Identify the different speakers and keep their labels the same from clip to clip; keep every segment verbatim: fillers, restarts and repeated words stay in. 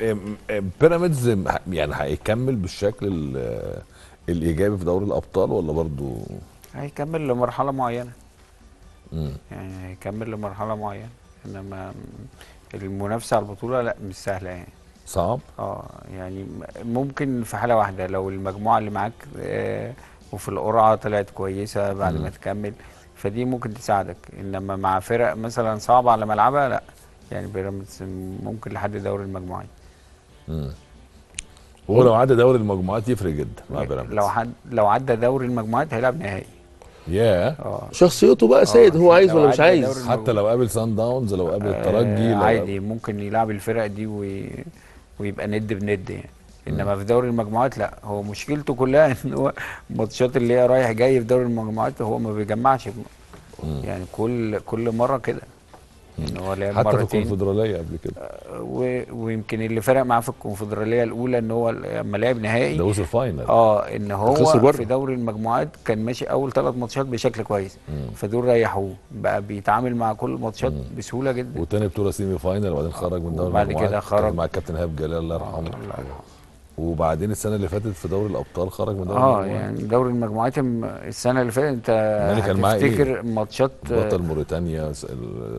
Speaker 1: بيراميدز يعني هيكمل بالشكل الايجابي في دوري الابطال ولا برضو
Speaker 2: هيكمل لمرحله معينه؟
Speaker 1: مم.
Speaker 2: يعني هيكمل لمرحله معينه، انما المنافسه على البطوله لا مش سهله يعني.
Speaker 1: صعب؟
Speaker 2: اه يعني ممكن في حاله واحده لو المجموعه اللي معاك آه وفي القرعه طلعت كويسه بعد
Speaker 1: مم.
Speaker 2: ما تكمل، فدي ممكن تساعدك. انما مع فرق مثلا صعبه على ملعبها لا، يعني بيراميدز ممكن لحد دوري المجموعات.
Speaker 1: امم هو لو عدى دوري المجموعات يفرق جدا مع بيراميدز.
Speaker 2: لو حد لو عدى دوري المجموعات هيلعب نهائي.
Speaker 1: ياه.
Speaker 2: اه
Speaker 3: شخصيته بقى سيد، هو عايز
Speaker 2: لو
Speaker 3: ولا مش
Speaker 2: عدى دوري
Speaker 3: عايز؟
Speaker 1: حتى لو قابل سان داونز، لو قابل الترجي،
Speaker 2: آه
Speaker 1: لو
Speaker 2: عادي
Speaker 1: قابل...
Speaker 2: ممكن يلعب الفرق دي وي... ويبقى ند بند يعني.
Speaker 1: مم.
Speaker 2: انما في دوري المجموعات لا، هو مشكلته كلها ان هو الماتشات اللي هي رايح جاي في دوري المجموعات هو ما بيجمعش.
Speaker 1: مم.
Speaker 2: يعني كل كل مره كده ان هو لعب
Speaker 1: حتى في
Speaker 2: مرتين.
Speaker 1: الكونفدراليه قبل كده.
Speaker 2: و... ويمكن اللي فرق معاه في الكونفدراليه الاولى ان هو لما لعب نهائي
Speaker 1: ده وصل فاينل.
Speaker 2: اه ان
Speaker 3: خسر
Speaker 2: هو
Speaker 3: بره.
Speaker 2: في دوري المجموعات كان ماشي اول ثلاث ماتشات بشكل كويس،
Speaker 1: مم.
Speaker 2: فدول ريحوه بقى بيتعامل مع كل الماتشات بسهوله جدا.
Speaker 1: وتاني بطوله سيمي فاينل، وبعدين خرج من دوري
Speaker 2: وبعد
Speaker 1: المجموعات.
Speaker 2: كده خرج
Speaker 1: كان مع الكابتن ايهاب جلال الله يرحمه.
Speaker 2: آه الله يرحمه.
Speaker 1: وبعدين السنه اللي فاتت في دوري الابطال خرج من دوري
Speaker 2: اه
Speaker 1: المجموعات.
Speaker 2: يعني دوري المجموعات م- السنه اللي فاتت انت
Speaker 1: يعني كان معاه
Speaker 2: هتفتكر
Speaker 1: إيه؟
Speaker 2: ماتشات
Speaker 1: بطل موريتانيا س- ال-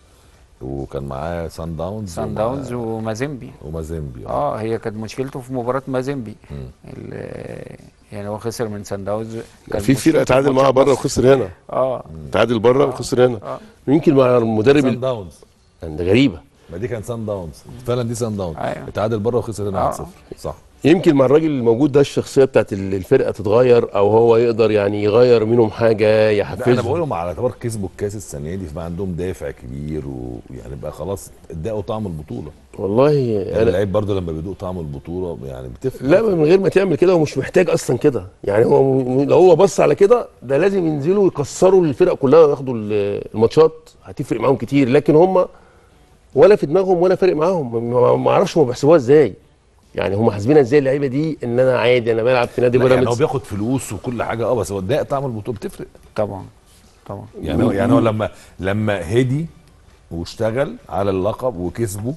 Speaker 1: وكان معاه سان داونز
Speaker 2: سان داونز ومازيمبي.
Speaker 1: ومازيمبي.
Speaker 2: اه هي كانت مشكلته في مباراه مازيمبي،
Speaker 1: مم.
Speaker 2: ال- يعني هو خسر من سان داونز. كان
Speaker 3: في فرقه
Speaker 2: مشكلته
Speaker 3: تعادل
Speaker 2: في
Speaker 3: معاها
Speaker 2: ماتشات
Speaker 3: بره
Speaker 2: مصر.
Speaker 3: وخسر هنا،
Speaker 2: اه
Speaker 3: تعادل بره
Speaker 2: آه.
Speaker 3: وخسر هنا.
Speaker 2: اه
Speaker 3: يمكن مع المدرب
Speaker 1: سان
Speaker 3: ال-
Speaker 1: داونز.
Speaker 3: يعني ده غريبه.
Speaker 1: ما دي كان سان داونز فعلا، دي سان داونز.
Speaker 2: أيوة.
Speaker 1: اتعادل بره وخسر هنا
Speaker 2: آه.
Speaker 1: واحد صفر. صح.
Speaker 3: يمكن مع الراجل الموجود ده الشخصيه بتاعت ال- الفرقه تتغير، او هو يقدر يعني يغير منهم حاجه
Speaker 1: لا انا
Speaker 3: يحفزهم.
Speaker 1: بقولهم على اعتبار كسبوا الكاس السنه دي، فبقى عندهم دافع كبير، ويعني بقى خلاص اداوا طعم البطوله.
Speaker 3: والله
Speaker 1: يعني
Speaker 3: انا
Speaker 1: اللعيب برضه لما بيدوق طعم البطوله يعني بتفرق.
Speaker 3: لا، من غير ما تعمل كده هو مش محتاج اصلا كده. يعني هو م- لو هو بص على كده ده لازم ينزلوا يكسروا الفرق كلها وياخدوا ال- الماتشات، هتفرق معاهم كتير. لكن هم ولا في دماغهم ولا فارق معاهم. ما ما اعرفش هم بيحسبوها ازاي. يعني هم حاسبينها ازاي اللعيبه دي، ان انا عادي انا بلعب في نادي
Speaker 1: لا يعني هو
Speaker 3: بيراميدز.
Speaker 1: بياخد فلوس وكل حاجه، اه بس هو ده طعم البطوله بتفرق.
Speaker 2: طبعا طبعا.
Speaker 1: يعني هو يعني هو لما لما هدي واشتغل على اللقب وكسبه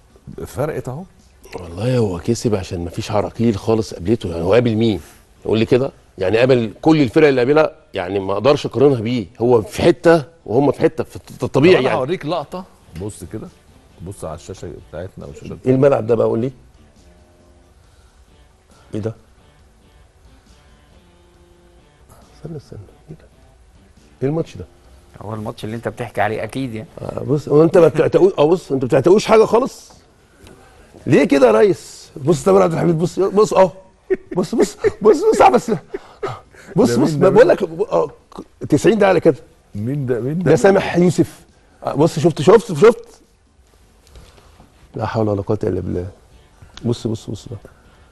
Speaker 1: فرقت اهو.
Speaker 3: والله هو كسب عشان ما فيش عراقيل خالص قابلته. يعني هو قابل مين؟ يقول لي كده. يعني قابل كل الفرق اللي قابلها، يعني ما اقدرش اقارنها بيه. هو في حته وهم في حته، في الطبيعي
Speaker 1: انا
Speaker 3: يعني.
Speaker 1: هوريك لقطه. بص كده، بص على الشاشه بتاعتنا او الشاشه
Speaker 3: ايه الملعب ده بقى؟ قول لي ايه ده؟ استنى استنى ايه ده؟ ايه الماتش ده؟
Speaker 2: هو الماتش اللي انت بتحكي عليه اكيد يعني.
Speaker 3: آه بص، هو انت ما بتعتقوش. اه بص، انت ما بتعتقوش حاجه خالص. ليه كده يا ريس؟ بص تامر عبد الحميد، بص بص اه بص بص بص بص بس بص
Speaker 1: ده
Speaker 3: بص
Speaker 1: مين ده؟
Speaker 3: بقول لك اه تسعين دقيقه على كده.
Speaker 1: مين ده؟ مين
Speaker 3: ده
Speaker 1: ده؟
Speaker 3: سامح يوسف. آه بص، شفت شفت شفت لا حول ولا قوه الا بالله. بص بص بص بقى.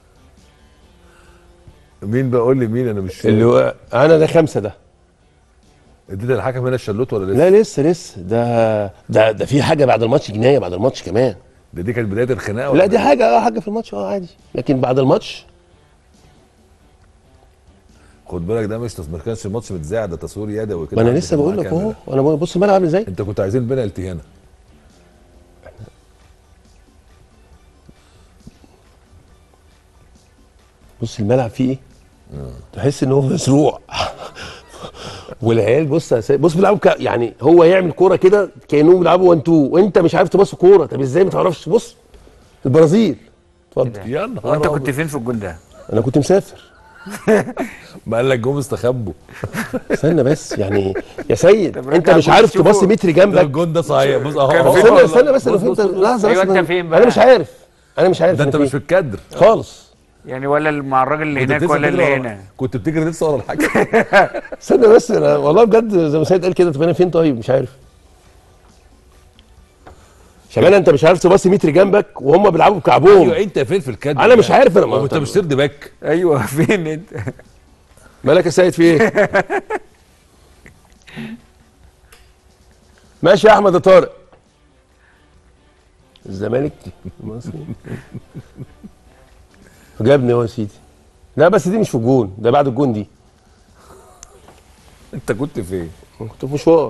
Speaker 1: مين بقى؟ قول لي مين، انا مش فاهم.
Speaker 3: اللي هو انا ده خمسه ده.
Speaker 1: اديت الحكم هنا الشلوت ولا لسه؟
Speaker 3: لا لسه لسه ده ده ده في حاجه بعد الماتش، جنايه بعد الماتش كمان.
Speaker 1: ده دي كانت بدايه الخناقه ولا
Speaker 3: لا دي
Speaker 1: إيه؟
Speaker 3: حاجه اه حاجه في الماتش اه عادي، لكن بعد الماتش
Speaker 1: خد بالك ده مش ما كانش الماتش متذاع، ده تصوير يدوي كده.
Speaker 3: ما انا
Speaker 1: عندي
Speaker 3: لسه
Speaker 1: في
Speaker 3: بقول لك
Speaker 1: المحكمة
Speaker 3: اهو.
Speaker 1: ده.
Speaker 3: انا بقول- بص الملعب عامل ازاي.
Speaker 1: انت كنت عايزين بنالتي هنا.
Speaker 3: بص الملعب فيه ايه؟ تحس ان هو مزروع. والعيال بص يا سيد، بص بيلعبوا ك... يعني هو يعمل كوره كده كانهم بيلعبوا وان تو، وانت مش عارف تبص كوره. طب ازاي ما تعرفش؟ بص البرازيل. اتفضل.
Speaker 1: يا
Speaker 2: هو
Speaker 1: نهار
Speaker 2: انت كنت
Speaker 1: أبيض.
Speaker 2: فين في الجون ده؟
Speaker 3: انا كنت مسافر.
Speaker 1: ما قال لك جم استخبوا.
Speaker 3: استنى بس يعني يا سيد،
Speaker 2: طب
Speaker 3: انت
Speaker 2: رجع
Speaker 3: مش
Speaker 2: الجون
Speaker 3: عارف
Speaker 2: تشوفه.
Speaker 3: تبص متر
Speaker 1: ده
Speaker 3: جنبك.
Speaker 1: الجون ده صحيح. بص اهو
Speaker 2: كان
Speaker 1: اهو.
Speaker 2: فين
Speaker 3: استنى
Speaker 2: والله.
Speaker 3: استنى بس انا
Speaker 1: بص
Speaker 3: فهمت
Speaker 1: بص بص.
Speaker 3: لحظه.
Speaker 2: أيوة
Speaker 3: بس
Speaker 2: أنت
Speaker 3: أنا-
Speaker 2: فين بقى؟
Speaker 3: انا مش عارف. انا مش عارف
Speaker 1: ده
Speaker 3: أنا
Speaker 1: انت
Speaker 3: فين.
Speaker 1: مش في الكادر
Speaker 3: خالص.
Speaker 2: يعني ولا مع الراجل اللي
Speaker 1: كنت
Speaker 2: هناك
Speaker 1: بتنزل
Speaker 2: ولا
Speaker 1: تجري
Speaker 2: اللي
Speaker 1: ورا-
Speaker 2: هنا؟
Speaker 1: كنت بتجري لسه ورا الحكم.
Speaker 3: استنى بس انا والله بجد زي ما سيد قال كده. طب انا فين؟ طيب مش عارف. شباب انت مش عارف تبص متر جنبك وهم بيلعبوا بكعبهم.
Speaker 1: ايوه انت فين في الكادر؟
Speaker 3: انا مش عارف. انا
Speaker 1: هو انت مش سيرد باك؟
Speaker 2: ايوه فين انت؟
Speaker 3: مالك يا سيد في ايه؟ ماشي يا احمد يا طارق. الزمالك المصري جابني اهو يا سيدي. لا بس دي مش في الجون، ده بعد الجون دي.
Speaker 1: انت كنت فين؟
Speaker 3: كنت في مشوار.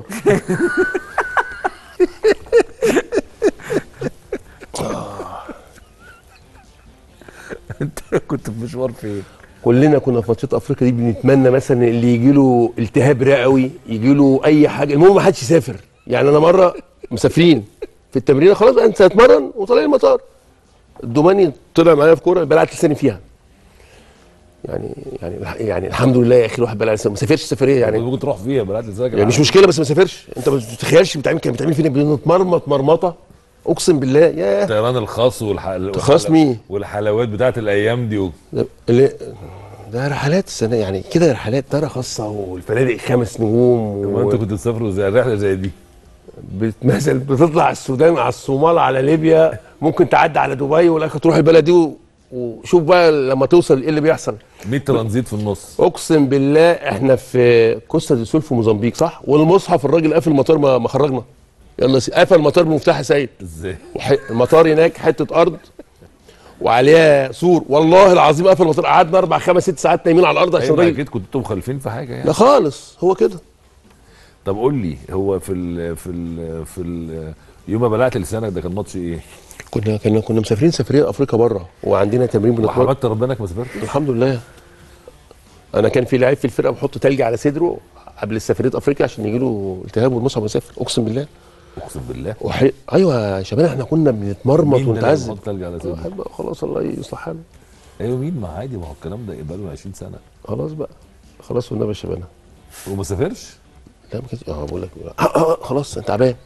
Speaker 2: انت كنت في مشوار فين؟
Speaker 3: كلنا كنا في ماتشات افريقيا دي بنتمنى مثلا اللي يجي له التهاب رئوي، يجي له اي حاجه، المهم ما حدش يسافر. يعني انا مره مسافرين في التمرين، خلاص بقى انت هتتمرن وطالعين المطار، الدوماني طلع معايا في كوره بلعت لساني فيها. يعني يعني يعني الحمد لله يا اخي الواحد بلع لسانه، ما سافرش سفريه يعني.
Speaker 1: ممكن تروح فيها بلاد ازاي
Speaker 3: يعني مش مشكله بس ما سافرش. انت ما تتخيلش بتعمل كان بتعمل فينا، بنتمرمط مرمطه اقسم بالله. ياه
Speaker 1: الطيران الخاص والح...
Speaker 3: خاص مين؟
Speaker 1: والحلوات بتاعت الايام دي و...
Speaker 3: اللي ده رحلات السنه يعني كده، رحلات طياره خاصه والفنادق خمس نجوم
Speaker 1: و... انتوا كنتوا تسافروا زي رحله زي دي؟
Speaker 3: بتمثل بتطلع على السودان، على الصومال، على ليبيا، ممكن تعدي على دبي والاخر تروح البلد دي و... وشوف بقى لما توصل ايه اللي بيحصل.
Speaker 1: مية ترانزيت في النص.
Speaker 3: اقسم بالله احنا في كوستا دي سول في موزمبيق صح؟ والمصحف الراجل قافل المطار، ما ما خرجنا. يلا سي... قفل المطار بمفتاح يا سيد.
Speaker 1: ازاي؟
Speaker 3: وح... المطار هناك حته ارض وعليها سور، والله العظيم قفل المطار. قعدنا اربع خمس ست ساعات نايمين على الارض عشان
Speaker 1: ايوه
Speaker 3: الراجل.
Speaker 1: اكيد كنتوا مخالفين في حاجه يعني.
Speaker 3: لا خالص هو كده.
Speaker 1: طب قول لي، هو في ال في ال في ال يوم ما بلعت لسانك ده كان ماتش ايه؟
Speaker 3: كنا كنا كنا مسافرين سفريه افريقيا بره وعندنا تمرين بنتمرن.
Speaker 1: وحمدت ربنا انك ما سافرتش؟
Speaker 3: الحمد لله. انا كان في لعيب في الفرقه بحط تلج على صدره قبل سفريه افريقيا عشان يجي له التهاب والمصعب ويسافر، اقسم بالله.
Speaker 1: اقسم بالله.
Speaker 3: وحي... ايوه يا شباب احنا كنا بنتمرمط ونتعذب.
Speaker 1: مين تلج على صدره؟
Speaker 3: بقى خلاص الله يصلح حاله.
Speaker 1: ايوه مين؟ ما عادي، ما هو الكلام ده بقى له عشرين سنه.
Speaker 3: خلاص بقى خلاص والنبي يا شباب.
Speaker 1: وما سافرش؟
Speaker 3: لا ما كانش اه بقول لك آه آه خلاص انت تعبان.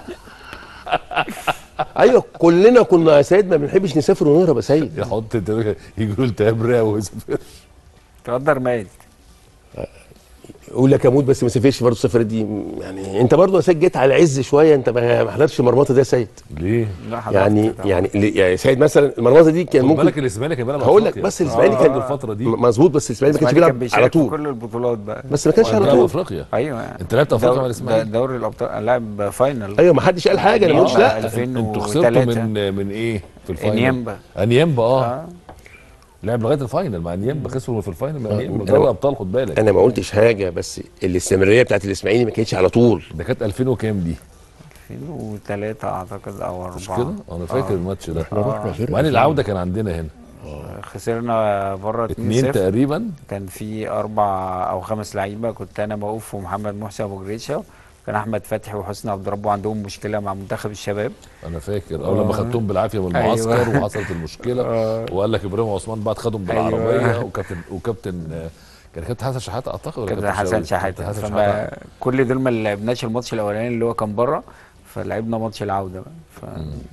Speaker 3: ايوه كلنا كنا يا سيد ما بنحبش نسافر ونهرب يا سيد.
Speaker 1: يحط يجي له التهاب رئوي وما يسافرش.
Speaker 2: تقدر ميت.
Speaker 3: يقول لك اموت بس ما سافرش برضه السفريه دي. يعني انت برضه يا سيد جيت على عز شويه، انت ما حضرتش المرمطه دي يا سيد.
Speaker 1: ليه؟
Speaker 3: يعني يعني يا سيد مثلا المرمطه دي كان ممكن.
Speaker 1: خد بالك الاسماعيلي كان بيلعب
Speaker 3: هقول لك بس الاسماعيلي كان
Speaker 1: الفتره دي
Speaker 3: مظبوط، بس الاسماعيلي ما كانش بيلعب على طول
Speaker 2: كل البطولات بقى،
Speaker 3: بس ما كانش على
Speaker 1: بيلعب
Speaker 3: طول
Speaker 1: افريقيا.
Speaker 2: ايوه يعني
Speaker 1: انت لعبت افريقيا مع الاسماعيلي؟
Speaker 2: دوري الابطال لعب فاينل.
Speaker 3: ايوه ما حدش قال حاجه، انا ما قلتش لا.
Speaker 1: انتوا خسرتوا من من ايه في الفاينل؟
Speaker 2: انيمبا.
Speaker 1: انيمبا اه, آه. لعب لغايه الفاينل مع انيمبا، خسروا في الفاينل مع انيمبا دوري ابطال. خد بالك
Speaker 3: انا ما قلتش حاجه، بس الاستمراريه بتاعت الاسماعيلي ما كانتش على طول.
Speaker 1: ده كانت ألفين وكام دي؟
Speaker 2: ألفين وثلاثة اعتقد او أربعة.
Speaker 1: مش كده؟ انا فاكر آه. الماتش ده.
Speaker 3: احنا رحنا فرقه
Speaker 1: وبعدين العوده كان عندنا هنا
Speaker 2: آه. خسرنا بره
Speaker 1: اتنين تقريبا.
Speaker 2: كان في اربع او خمس لعيبه، كنت انا موقوف ومحمد محسن ابو جريشه، كان احمد فتحي وحسني عبد ربه عندهم مشكله مع منتخب الشباب.
Speaker 1: انا فاكر او لما خدتهم بالعافيه من المعسكر أيوة. وحصلت المشكله آه. وقال لك ابراهيم عثمان بعد خدهم بالعربيه أيوة. وكابتن وكابتن كان كابتن حسن شحاته اعتقد،
Speaker 2: كابتن حسن شحاته. فما كل دول ما لعبناش الماتش الاولاني اللي هو كان بره، فلعبنا ماتش العوده بقى. ف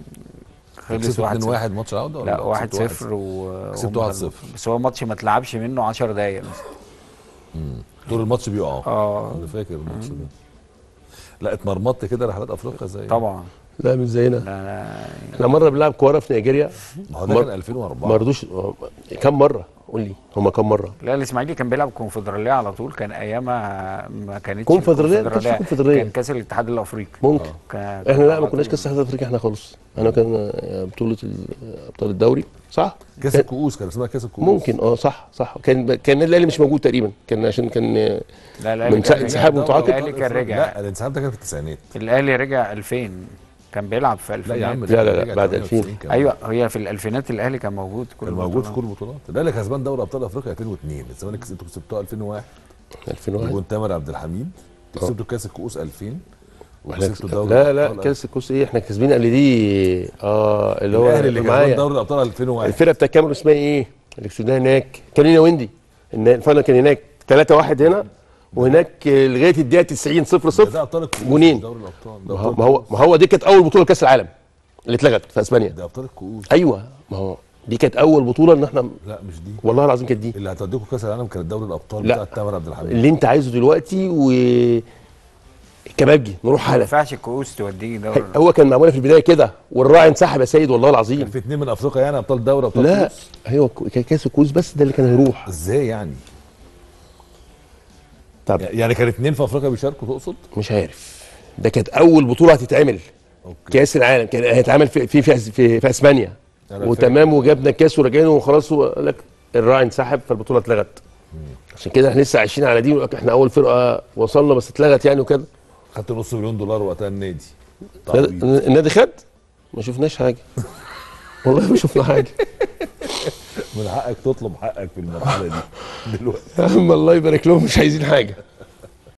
Speaker 1: خلص واحد واحد ماتش العوده ولا
Speaker 2: لا واحد صفر و
Speaker 1: كسبت واحد صفر،
Speaker 2: بس هو الماتش ما اتلعبش منه عشر دقايق مثلا.
Speaker 1: امم طول الماتش بيقعوا.
Speaker 2: اه
Speaker 1: انا فاكر الماتش ده. لا اتمرمطت كده رحلات افريقيا زي
Speaker 2: طبعا.
Speaker 3: لا مش زينا.
Speaker 2: لا لا
Speaker 3: احنا مره بنلعب كوره في نيجيريا.
Speaker 1: ما هو ده كان ألفين وأربعة.
Speaker 3: ما رضوش. كم مره؟ قول لي هم كم مره؟
Speaker 2: لا الاسماعيلي كان بيلعب كونفدراليه على طول، كان ايامها ما كانتش
Speaker 3: كونفدراليه. ما كانش كونفدراليه،
Speaker 2: كان كاس الاتحاد الافريقي.
Speaker 3: ممكن آه. احنا لا ما كناش كاس الاتحاد الافريقي احنا خالص. انا كان بطوله ابطال الدوري صح؟
Speaker 1: كاس الكؤوس كان اسمها كاس الكؤوس.
Speaker 3: ممكن اه صح صح. كان كان الاهلي مش موجود تقريبا، كان عشان كان
Speaker 2: لا لا
Speaker 3: من انسحاب متعاقد.
Speaker 2: الاهلي كان رجع.
Speaker 1: لا الانسحاب ده كان في التسعينات.
Speaker 2: الاهلي رجع ألفين، كان بيلعب في ألفين.
Speaker 1: لا يا عم
Speaker 3: لا لا لا بعد ألفين.
Speaker 2: ايوه هي في الالفينات الاهلي كان موجود كل
Speaker 1: كان موجود في كل البطولات. الاهلي كسبان دوري ابطال افريقيا ألفين واثنين، الزمالك انتوا كسبتوه ألفين وواحد.
Speaker 3: ألفين وواحد
Speaker 1: وكنت تامر عبد الحميد كسبتوا كاس الكؤوس ألفين وكسبتوا دوري
Speaker 3: لا لا كاس الكؤوس ايه احنا كسبين قبل دي اه اللي هو
Speaker 1: الاهلي اللي كسبان دوري الابطال ألفين وواحد.
Speaker 3: الفرقه بتاع الكاميرون اسمها ايه؟ اللي كسبناها هناك كان هنا ويندي. الفاينل كان هناك ثلاثة واحد هنا، وهناك لغايه الدقيقه تسعين صفر صفر
Speaker 1: ده ابطال الكؤوس
Speaker 3: جونين.
Speaker 1: دوري الابطال
Speaker 3: ما هو ما هو دي كانت اول بطوله كاس العالم اللي اتلغت في اسبانيا.
Speaker 1: ده ابطال الكؤوس.
Speaker 3: ايوه ما هو دي كانت اول بطوله ان احنا.
Speaker 1: لا مش دي
Speaker 3: والله العظيم كانت دي
Speaker 1: اللي هتوديكوا كاس العالم. كانت دوري الابطال
Speaker 3: لا.
Speaker 1: بتاع تامر عبد الحميد
Speaker 3: اللي انت عايزه دلوقتي. و كبابجي نروح حاله.
Speaker 2: ما ينفعش الكؤوس توديك دوري.
Speaker 3: هو كان معمول في البدايه كده والراعي انسحب يا سيد والله العظيم.
Speaker 1: كان في اثنين من افريقيا يعني ابطال دوري ابطال
Speaker 3: لا
Speaker 1: كؤوس.
Speaker 3: هو كان كاس الكؤوس بس ده اللي كان هيروح.
Speaker 1: ازاي يعني؟
Speaker 3: طب
Speaker 1: يعني كان اثنين في افريقيا بيشاركوا تقصد؟
Speaker 3: مش عارف. ده كانت اول بطوله هتتعمل. أوكي. كاس العالم كان هيتعمل في في في, في, في اسبانيا وتمام، وجبنا الكاس ورجعنا وخلاص. وقال لك الراعي انسحب فالبطوله اتلغت. عشان كده احنا لسه عايشين على دي. احنا اول فرقه وصلنا بس اتلغت يعني وكده.
Speaker 1: خدت نص مليون دولار وقتها النادي.
Speaker 3: النادي خد؟ ما شفناش حاجه والله ما شفنا حاجه.
Speaker 1: من حقك تطلب حقك في المرحله دي دلوقتي.
Speaker 3: يا عم الله يبارك لهم مش عايزين حاجه.